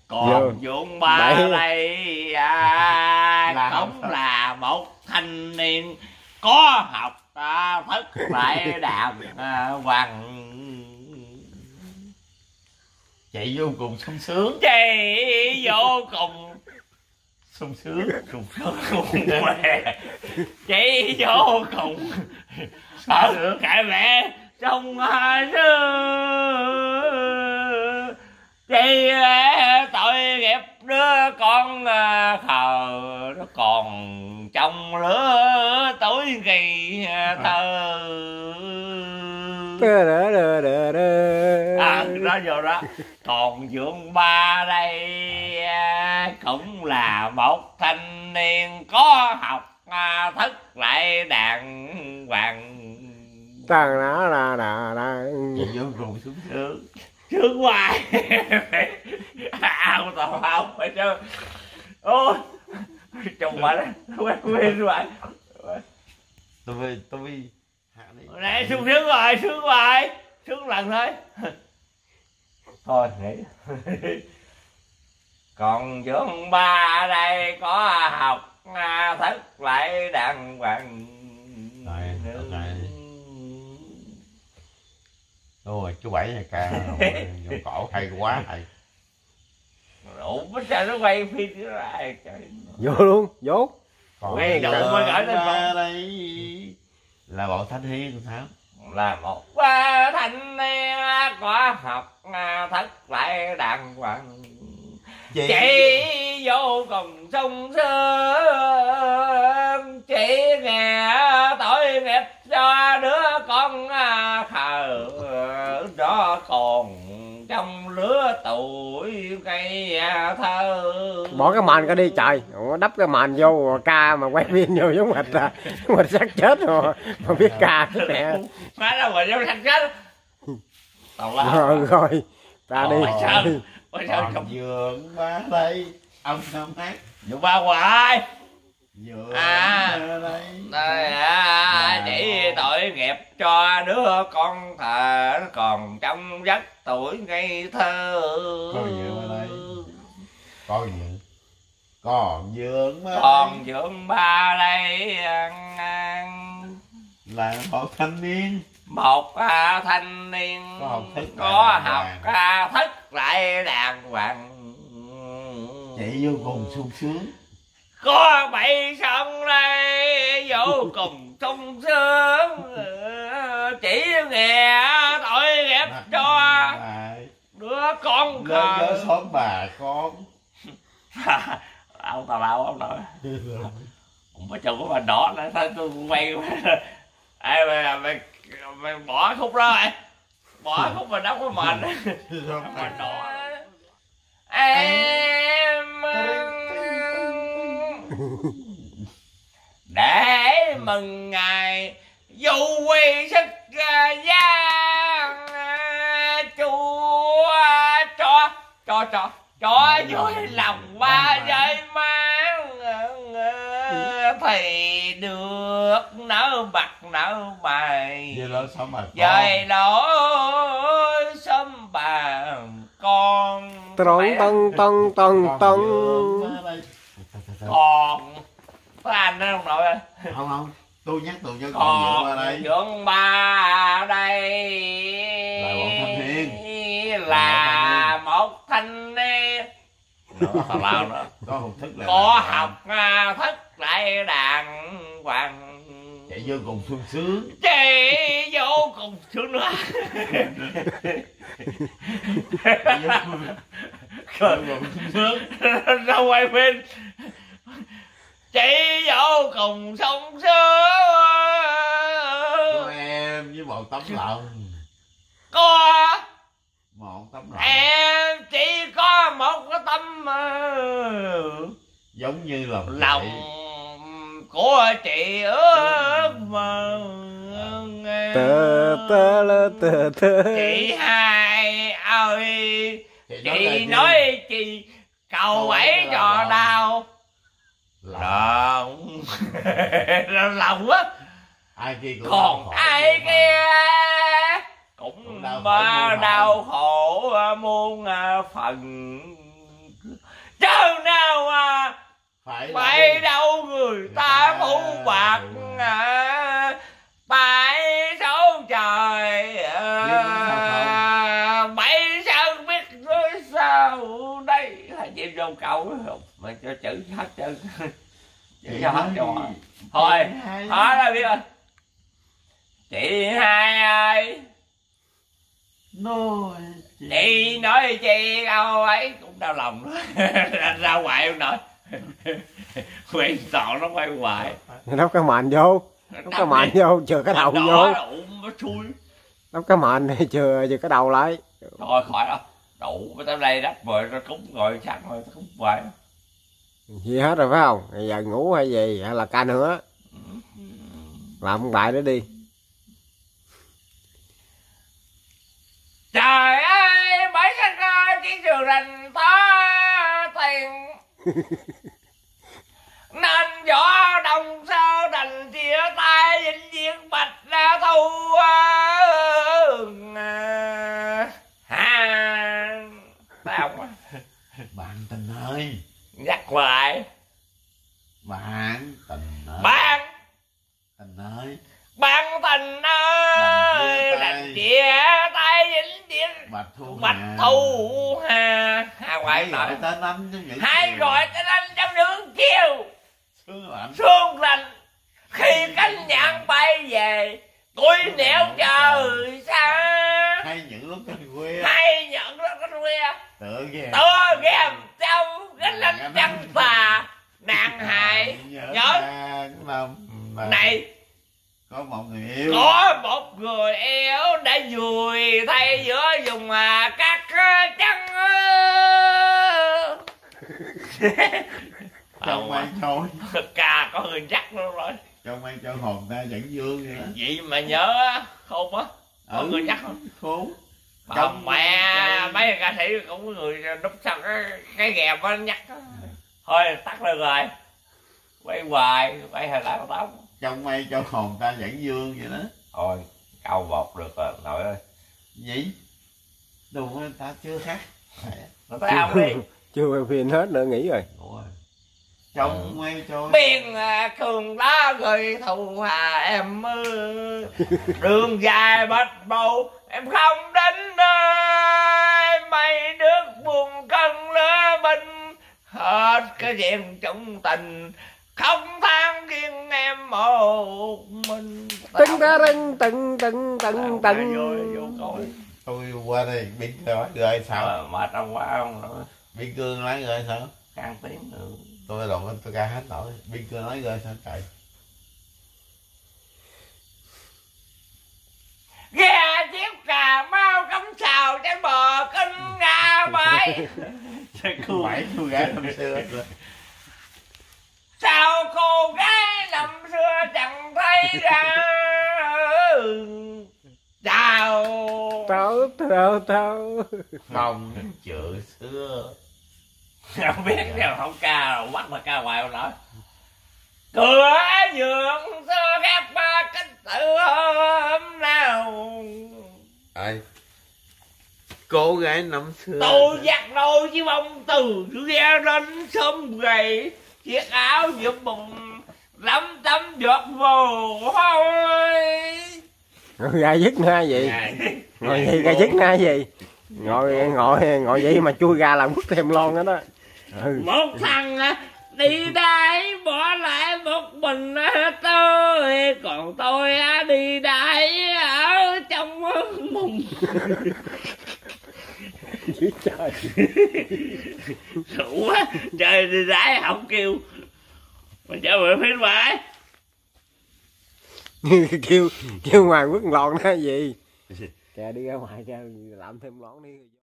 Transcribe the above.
Còn Vương Ba đây cũng là một thanh niên có học thất lại đàng hoàng, chị vô cùng sung sướng, chị vô cùng sung sướng chị vô cùng cãi mẹ trong xưa, chị tội nghiệp đứa con khờ nó còn trong lứa tuổi ngày thơ. Đó vô đó. Còn Vương Ba đây cũng là một thanh niên có học thất lại đàng hoàng, chị vô cùng sung sướng, sướng hoài. Ao tao không phải chứ. Ôi chồng bà đó quên rồi. Tôi Nè sung sướng rồi, sướng lần thôi. Thôi nghỉ. Còn Vương Ba ở đây có học thất lại đàng hoàng. Rồi chú Bảy này ca vô cổ hay quá hay. Ủa sao nó quay phim chứ ai trời. Vô luôn, vô. Còn quay đầu mới gửi lên Ba đây là bọn thanh niên sao? Là một thanh niên có học thất lại đàng hoàng, chị vô cùng sung sướng, chị nghe tội nghiệp cho đứa con khờ đó còn trong lứa tuổi cây thơ. Bỏ cái màn cái đi trời, đắp cái màn vô ca mà quay phim vô giống hệt xác chết rồi mà biết ca cái nè. Má đâu mà giống xác chết. Rồi ta đi. Còn Vương Ba đây ông năm hát Vương Ba hoài. Vương Ba đây chỉ tội nghiệp cho đứa con thờ nó còn trong giấc tuổi ngây thơ. Còn Vương Ba đây còn Vương Ba còn Vương Ba đây là một thanh niên có học thất lại đàng hoàng, chị vô cùng sung sướng, có bảy sông đây vô cùng sung sướng, chỉ nghe tội nghiệp cho đứa con khờ xóm bà con. ông tào lao ông nội không có chồng của bà đỏ nữa sao tôi quay. Ê mày bỏ khúc đó rồi, bỏ khúc mà đóng cái mền mà đỏ em để mừng ngày du quy sức gian, chúa cho vui lòng ba giây mang thì được nở bạc nở mày dời lối sớm bà con tông còn có anh đó không nội ơi. Không tôi nhắc tôi cho còn Vương Ba đây là một thanh niên tào lao nữa có học thất lại đàng hoàng, chạy vô cùng sung sướng, chị vô cùng sướng nữa. Sao quay phim chị vô cùng sung sướng, em với một tấm lòng có một tấm lòng em chỉ có một cái tâm giống như lòng của chị ước mơ. Chị hai ơi chị nói chị cầu ấy cho đau lòng lòng á, còn ai kia cũng đau khổ muôn phần, Chứ nào mà phải đâu người ta phụ bạc bãi số trời bảy sao biết nói sao đây là chim vô cầu không mà cho chữ hết trơn chữ cho hết cho thôi hết rồi biết rồi chị hai ơi chị nói chi đâu ấy cũng đau lòng ra ngoài không nổi quay sọ nó quay hoài đắp cái mền vô đắp cái mền vô chừa cái đầu vô đắp cái mền này chừa cái đầu lại thôi khỏi đâu đủ cái tấm đây đắp rồi nó cúng rồi sẵn rồi cúng hoài gì hết rồi phải không bây giờ ngủ hay gì hay là ca nữa làm bài đó đi. Trời ơi bởi sao ra cái trường rành to tiền nên võ đồng sơ đành chia tay vĩnh viễn bạch ra thu sao không bạn tình ơi nhắc lại bạn tình ơi bạn tình ơi bạn tình ơi đành chia tay vĩnh viễn bạch thu hà ngoại gọi tên anh trong những hai gọi tên anh trong nướng chiều sương sương lạnh khi cánh nhạn bay về tôi nẻo trời xa hay những lúc canh khuya hay nhận lúc canh khuya tựa ghềm trong cái lánh trắng tà nàng hại nhớ này có một người yêu đã vùi thay giữa vùng các trăng trong mây trôi ca có người chắc luôn rồi trong mây trôi hồn ta vẫn dương vậy đó vậy mà nhớ không á có người chắc không khốn trong mẹ mấy ca sĩ cũng có người đúc sao cái ghèm nó nhắc thôi tắt lên rồi quay hoài quay hồi tám trong mây cho hồn ta vẫn dương vậy đó thôi câu một được rồi nội ơi gì đồ người ta chưa khác nó thấy không đi chưa quay phim hết nữa nghỉ rồi trong mây trôi biên cường lá gửi thù hà em ơi đường dài bạch bầu em không đến nơi mây nước buồn cân lỡ bình hết cái chuyện trọng tình không than riêng em một mình tưng ta rưng tưng tưng tưng tưng vô coi tôi qua đây biên cương nói rồi sao mà trong quá không nữa biên cương nói rồi sao khang tiếng nữa tôi đồn tôi ca hết nổi biên cương nói rồi sao trời gà chiếc Cà Mau cắm xào trên bờ kinh Nga bãi bảy cô gái năm xưa sao cô gái năm xưa chẳng thấy ra chào tao không chữ xưa không biết nào không ca đâu bắt mà ca hoài không nói cửa giường xưa gác ba cánh tự hôm nào ai cô gái năm xưa tôi giặt đôi chiếc bông từ ghe đến sớm gầy chiếc áo giữa bụng lắm tấm giọt mồ hôi ra dứt na gì ngồi gì ra dứt na gì ngồi vậy mà chui ra làm bức thêm lon đó đó một thằng đi đái bỏ lại một mình tôi còn tôi đi đái ở trong mùng trời đủ quá trời đi đái không kêu mà cho bữa phết phải kêu ngoài bức lon đó gì kìa đi ra ngoài kìa làm thêm lon đi.